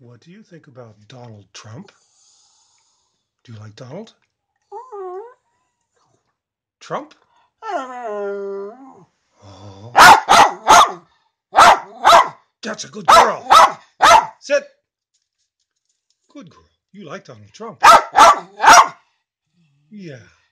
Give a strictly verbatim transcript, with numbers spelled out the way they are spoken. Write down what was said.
What do you think about Donald Trump? Do you like Donald? Trump? Oh. That's a good girl. Sit. Good girl. You like Donald Trump. Yeah.